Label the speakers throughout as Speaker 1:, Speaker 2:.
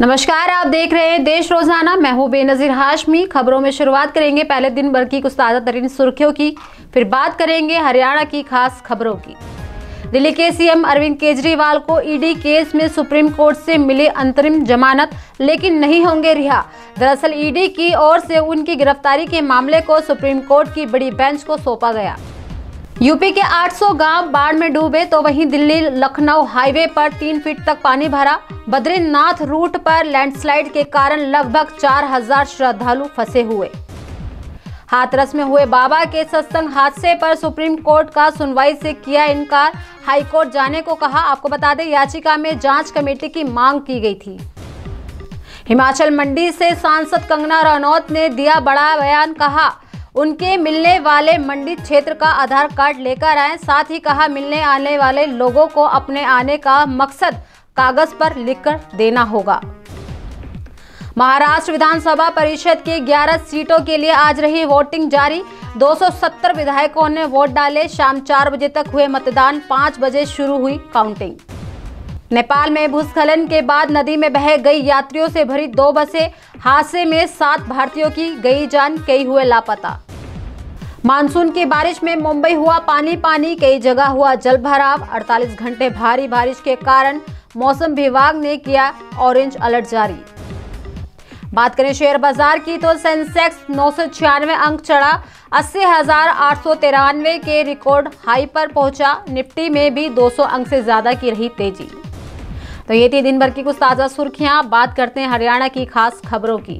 Speaker 1: नमस्कार, आप देख रहे हैं देश रोजाना। मैं हूं बेनजीर हाशमी। खबरों में शुरुआत करेंगे पहले दिन भर की कुछ ताजा तरीन सुर्खियों की, फिर बात करेंगे हरियाणा की खास खबरों की। दिल्ली के सीएम अरविंद केजरीवाल को ईडी केस में सुप्रीम कोर्ट से मिली अंतरिम जमानत, लेकिन नहीं होंगे रिहा। दरअसल ईडी की ओर से उनकी गिरफ्तारी के मामले को सुप्रीम कोर्ट की बड़ी बेंच को सौंपा गया। यूपी के 800 गांव बाढ़ में डूबे तो वहीं दिल्ली लखनऊ हाईवे पर 3 फीट तक पानी भरा। बद्रीनाथ रूट पर लैंडस्लाइड के कारण लगभग 4000 श्रद्धालु फंसे हुए। हाथरस में हुए बाबा के सत्संग हादसे पर सुप्रीम कोर्ट का सुनवाई से किया इनकार, हाईकोर्ट जाने को कहा। आपको बता दें, याचिका में जांच कमेटी की मांग की गई थी। हिमाचल मंडी से सांसद कंगना रनौत ने दिया बड़ा बयान, कहा उनके मिलने वाले मंडी क्षेत्र का आधार कार्ड लेकर आए। साथ ही कहा मिलने आने वाले लोगों को अपने आने का मकसद कागज पर लिखकर देना होगा। महाराष्ट्र विधानसभा परिषद की 11 सीटों के लिए आज रही वोटिंग जारी। 270 विधायकों ने वोट डाले। शाम 4 बजे तक हुए मतदान, 5 बजे शुरू हुई काउंटिंग। नेपाल में भूस्खलन के बाद नदी में बह गई यात्रियों से भरी 2 बसें। हादसे में 7 भारतीयों की गई जान, कई हुए लापता। मानसून की बारिश में मुंबई हुआ पानी पानी, कई जगह हुआ जल भराव। 48 घंटे भारी बारिश के कारण मौसम विभाग ने किया ऑरेंज अलर्ट जारी। बात करें शेयर बाजार की तो सेंसेक्स 996 अंक चढ़ा, 80,893 के रिकॉर्ड हाई पर पहुंचा। निफ्टी में भी 200 अंक से ज्यादा की रही तेजी। तो ये थी दिन भर की कुछ ताजा सुर्खियां। बात करते हैं हरियाणा की खास खबरों की।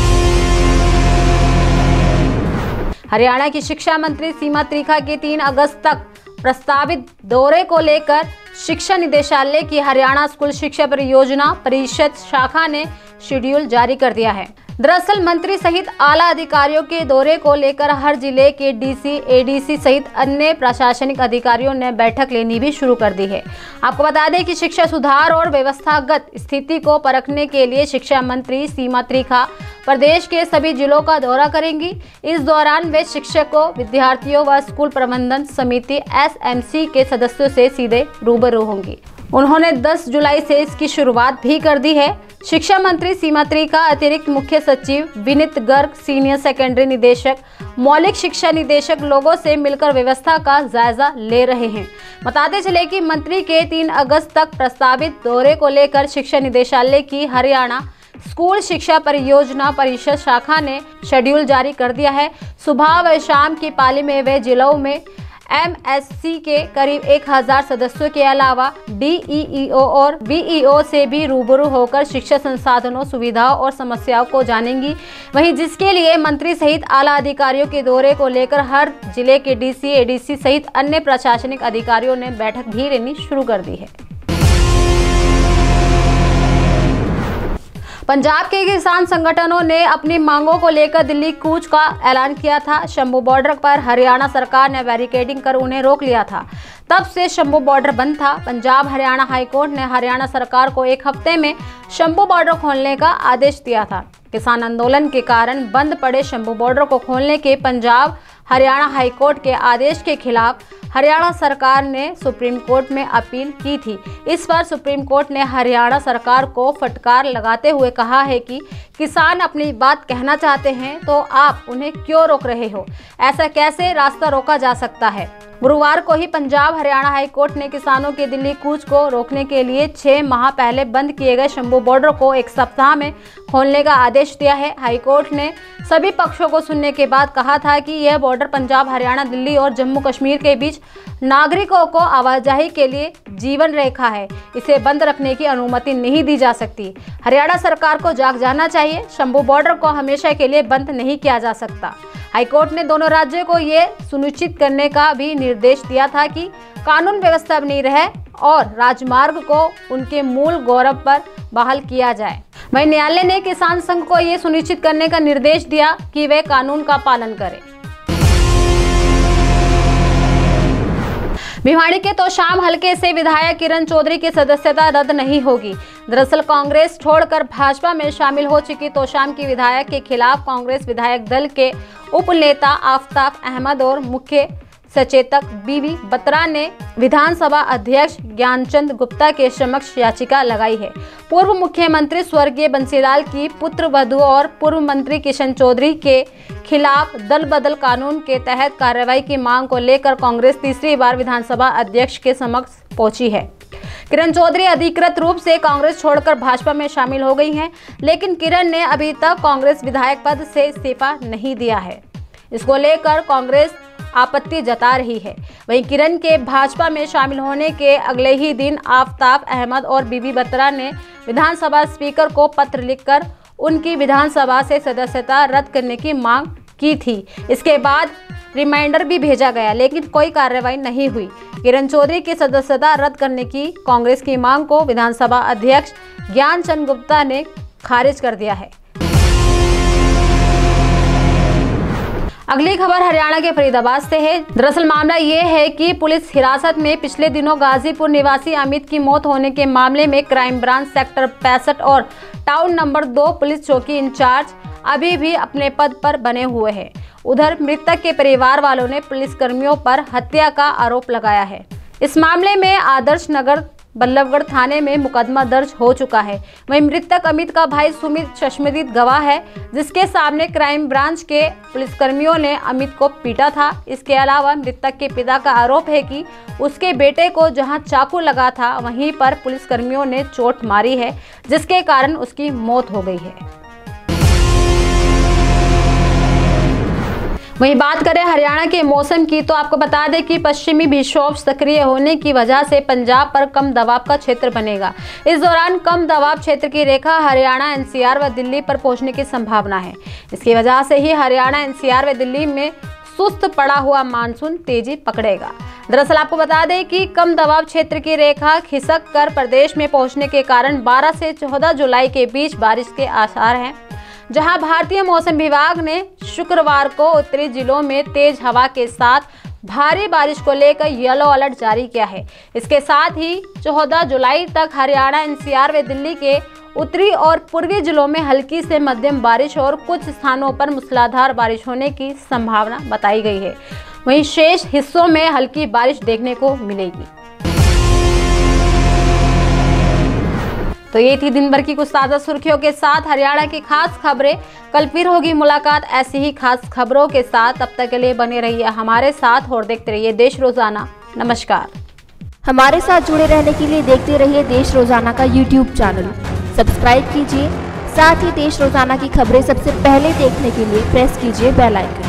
Speaker 1: हरियाणा की शिक्षा मंत्री सीमा त्रिखा के 3 अगस्त तक प्रस्तावित दौरे को लेकर शिक्षा निदेशालय की हरियाणा स्कूल शिक्षा परियोजना परिषद शाखा ने शेड्यूल जारी कर दिया है। दरअसल मंत्री सहित आला अधिकारियों के दौरे को लेकर हर जिले के डीसी, एडीसी सहित अन्य प्रशासनिक अधिकारियों ने बैठक लेनी भी शुरू कर दी है। आपको बता दें कि शिक्षा सुधार और व्यवस्थागत स्थिति को परखने के लिए शिक्षा मंत्री सीमा त्रिखा प्रदेश के सभी जिलों का दौरा करेंगी। इस दौरान वे शिक्षकों, विद्यार्थियों व स्कूल प्रबंधन समिति SMC के सदस्यों से सीधे रूबरू होंगी। उन्होंने 10 जुलाई से इसकी शुरुआत भी कर दी है। शिक्षा मंत्री सीमा त्रिखा अतिरिक्त मुख्य सचिव विनीत गर्ग, सीनियर सेकेंडरी निदेशक, मौलिक शिक्षा निदेशक लोगों से मिलकर व्यवस्था का जायजा ले रहे हैं। बताते चले कि मंत्री के 3 अगस्त तक प्रस्तावित दौरे को लेकर शिक्षा निदेशालय की हरियाणा स्कूल शिक्षा परियोजना परिषद शाखा ने शेड्यूल जारी कर दिया है। सुबह व शाम की पाली में वे जिलों में MSC के करीब 1000 सदस्यों के अलावा DEEO और BEO से भी रूबरू होकर शिक्षा संसाधनों, सुविधाओं और समस्याओं को जानेंगी। वहीं जिसके लिए मंत्री सहित आला अधिकारियों के दौरे को लेकर हर जिले के DC, ADC सहित अन्य प्रशासनिक अधिकारियों ने बैठक भी लेनी शुरू कर दी है। पंजाब के किसान संगठनों ने अपनी मांगों को लेकर दिल्ली कूच का ऐलान किया था। शंभू बॉर्डर पर हरियाणा सरकार ने बैरिकेडिंग कर उन्हें रोक लिया था। तब से शंभू बॉर्डर बंद था। पंजाब हरियाणा हाईकोर्ट ने हरियाणा सरकार को 1 हफ्ते में शंभू बॉर्डर खोलने का आदेश दिया था। किसान आंदोलन के कारण बंद पड़े शंभू बॉर्डर को खोलने के पंजाब हरियाणा हाईकोर्ट के आदेश के खिलाफ हरियाणा सरकार ने सुप्रीम कोर्ट में अपील की थी। इस पर सुप्रीम कोर्ट ने हरियाणा सरकार को फटकार लगाते हुए कहा है कि किसान अपनी बात कहना चाहते हैं तो आप उन्हें क्यों रोक रहे हो? ऐसा कैसे रास्ता रोका जा सकता है? गुरुवार को ही पंजाब हरियाणा हाईकोर्ट ने किसानों के दिल्ली कूच को रोकने के लिए 6 माह पहले बंद किए गए शंभू बॉर्डर को 1 सप्ताह में खोलने का आदेश दिया है। हाईकोर्ट ने सभी पक्षों को सुनने के बाद कहा था कि यह बॉर्डर पंजाब, हरियाणा, दिल्ली और जम्मू कश्मीर के बीच नागरिकों को आवाजाही के लिए जीवन रेखा है। इसे बंद रखने की अनुमति नहीं दी जा सकती। हरियाणा सरकार को जाग जाना चाहिए। शंभू बॉर्डर को हमेशा के लिए बंद नहीं किया जा सकता। हाईकोर्ट ने दोनों राज्यों को ये सुनिश्चित करने का भी निर्देश दिया था कि कानून व्यवस्था बनी रहे और राजमार्ग को उनके मूल गौरव पर बहाल किया जाए। वहीं न्यायालय ने किसान संघ को ये सुनिश्चित करने का निर्देश दिया कि वे कानून का पालन करें। भिवाड़ी के तोशाम हलके से विधायक किरण चौधरी की सदस्यता रद्द नहीं होगी। दरअसल कांग्रेस छोड़कर भाजपा में शामिल हो चुकी तोशाम की विधायक के खिलाफ कांग्रेस विधायक दल के उप नेता आफताब अहमद और मुख्य सचेतक बीवी बत्रा ने विधानसभा अध्यक्ष ज्ञानचंद गुप्ता के समक्ष याचिका लगाई है। पूर्व मुख्यमंत्री स्वर्गीय बंसीलाल की पुत्र वधू और पूर्व मंत्री किशन चौधरी के खिलाफ दल बदल कानून के तहत कार्रवाई की मांग को लेकर कांग्रेस तीसरी बार विधानसभा अध्यक्ष के समक्ष पहुंची है। किरण चौधरी अधिकृत रूप से कांग्रेस छोड़कर भाजपा में शामिल हो गई हैं, लेकिन किरण ने अभी तक कांग्रेस विधायक पद से इस्तीफा नहीं दिया है। इसको लेकर कांग्रेस आपत्ति जता रही है। वहीं किरण के भाजपा में शामिल होने के अगले ही दिन आफ्ताब अहमद और बीबी बत्रा ने विधानसभा स्पीकर को पत्र लिखकर उनकी विधानसभा से सदस्यता रद्द करने की मांग की थी। इसके बाद रिमाइंडर भी भेजा गया, लेकिन कोई कार्रवाई नहीं हुई। किरण चौधरी की सदस्यता रद्द करने की कांग्रेस की मांग को विधानसभा अध्यक्ष ज्ञानचंद गुप्ता ने खारिज कर दिया है। अगली खबर हरियाणा के फरीदाबाद से है। दरअसल मामला ये है कि पुलिस हिरासत में पिछले दिनों गाजीपुर निवासी अमित की मौत होने के मामले में क्राइम ब्रांच सेक्टर 65 और टाउन नंबर 2 पुलिस चौकी इंचार्ज अभी भी अपने पद पर बने हुए हैं। उधर मृतक के परिवार वालों ने पुलिस कर्मियों पर हत्या का आरोप लगाया है। इस मामले में आदर्श नगर बल्लभगढ़ थाने में मुकदमा दर्ज हो चुका है। वहीं मृतक अमित का भाई सुमित चश्मदीद गवाह है, जिसके सामने क्राइम ब्रांच के पुलिसकर्मियों ने अमित को पीटा था। इसके अलावा मृतक के पिता का आरोप है कि उसके बेटे को जहां चाकू लगा था वहीं पर पुलिसकर्मियों ने चोट मारी है, जिसके कारण उसकी मौत हो गई है। वहीं बात करें हरियाणा के मौसम की, तो आपको बता दें कि पश्चिमी विक्षोभ सक्रिय होने की वजह से पंजाब पर कम दबाव का क्षेत्र बनेगा। इस दौरान कम दबाव क्षेत्र की रेखा हरियाणा, एनसीआर व दिल्ली पर पहुंचने की संभावना है। इसकी वजह से ही हरियाणा, एनसीआर व दिल्ली में सुस्त पड़ा हुआ मानसून तेजी पकड़ेगा। दरअसल आपको बता दें कि कम दबाव क्षेत्र की रेखा खिसक कर प्रदेश में पहुंचने के कारण 12 से 14 जुलाई के बीच बारिश के आसार हैं। जहां भारतीय मौसम विभाग ने शुक्रवार को उत्तरी जिलों में तेज हवा के साथ भारी बारिश को लेकर येलो अलर्ट जारी किया है। इसके साथ ही 14 जुलाई तक हरियाणा, एनसीआर व दिल्ली के उत्तरी और पूर्वी जिलों में हल्की से मध्यम बारिश और कुछ स्थानों पर मूसलाधार बारिश होने की संभावना बताई गई है। वहीं शेष हिस्सों में हल्की बारिश देखने को मिलेगी। तो ये थी दिन भर की कुछ ताज़ा सुर्खियों के साथ हरियाणा की खास खबरें। कल फिर होगी मुलाकात ऐसी ही खास खबरों के साथ। तब तक के लिए बने रहिए हमारे साथ और देखते रहिए देश रोजाना। नमस्कार।
Speaker 2: हमारे साथ जुड़े रहने के लिए देखते रहिए देश रोजाना का YouTube चैनल सब्सक्राइब कीजिए। साथ ही देश रोजाना की खबरें सबसे पहले देखने के लिए प्रेस कीजिए बेल आइकन।